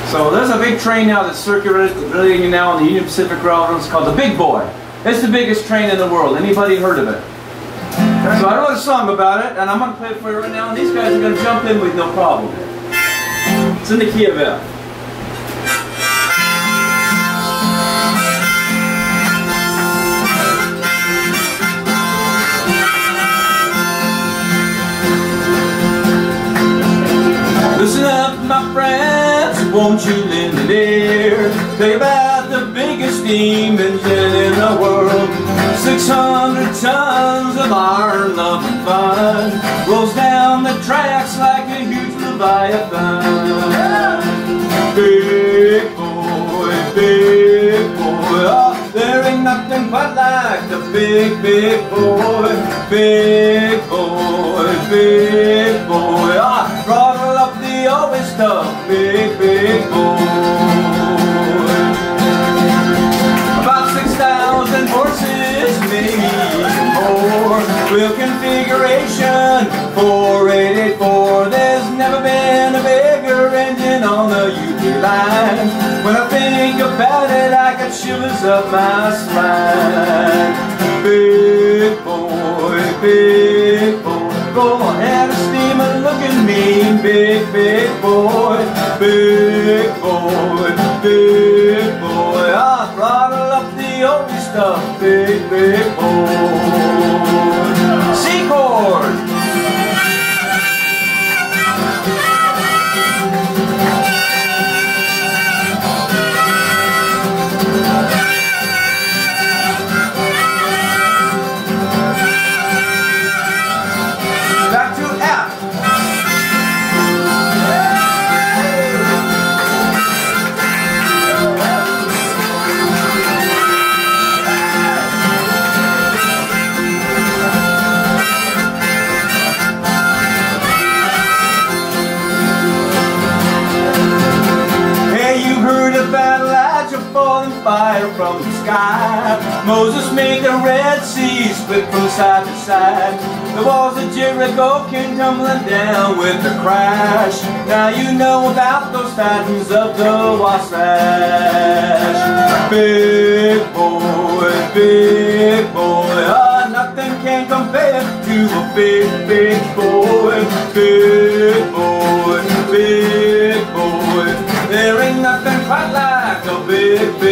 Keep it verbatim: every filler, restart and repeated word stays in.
So there's a big train now that's circulating now on the Union Pacific Railroad. It's called the Big Boy. It's the biggest train in the world. Anybody heard of it? So I wrote a song about it, and I'm going to play it for you right now, and these guys are going to jump in with no problem. It's in the key of F. Listen up, my friends, won't you lend an ear? Think about the biggest steam engine in the world. six hundred tons of iron, love and fun, rolls down the tracks like a huge leviathan. Big boy, big boy, oh, there ain't nothing quite like the big, big boy. Big boy, big boy, ah, throttle up the old stuff, big, big boy. About six thousand horses, maybe more. Wheel configuration, four eighty-four. There's never been a bigger engine on the U P line. When I think about it, I get shivers up my spine. Big boy, big boy, go ahead and steam and looking mean. Big, big boy, big boy, big boy, I'll throttle up the old stuff. Big, big boy. C chord. Fire from the sky. Moses made the Red Sea split from side to side. The walls of Jericho came tumbling down with a crash. Now you know about those titans of the Wasatch. Big boy, big boy, oh, nothing can compare to a big, big boy. Big boy, big boy, there ain't nothing quite like a big, big